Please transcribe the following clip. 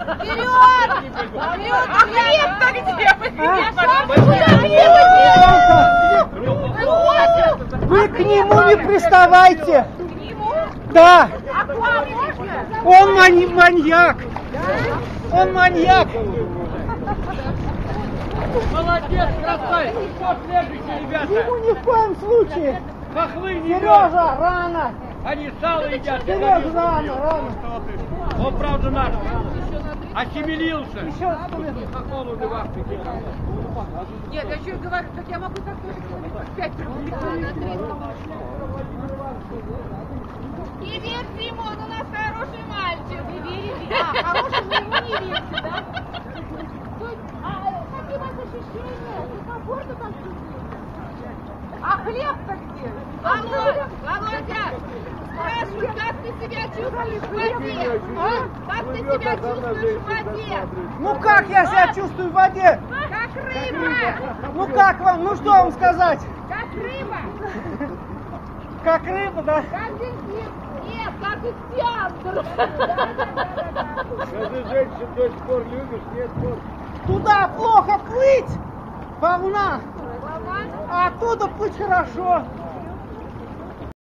Вперед! А хлеб-то где? Вы к нему не приставайте. К нему? Да. А к вам можно? Он маньяк. Он маньяк. Молодец, красавчик! Кто следующий, ребята? Ему ни в коем случае. Хохлы не Сережа, рано. Они сало едят. Сережа, рано. Он, правда, наш. Осемелился. Еще Хохол уже в Африке. Нет, я еще говорю, так я могу так тоже 5 рублей. Не верьте ему, он у нас хороший мальчик. Не верите? А, хороший вы ему не верите, да? Какие у вас ощущения? Комфортно там чувствуете? А хлеб-то где? Володя, спрашиваю, как ты себя чувствуешь в воде? Как ты себя чувствуешь в воде? Ну как я себя чувствую в воде? Как рыба! Ну как вам? Ну что вам сказать? Как рыба! Как рыба, да? Как дельфин! Нет, как ихтиандр! Скажи, женщин до сих пор любишь? Нет, вот. Туда плохо плыть. Волна. Волна? А оттуда плыть хорошо.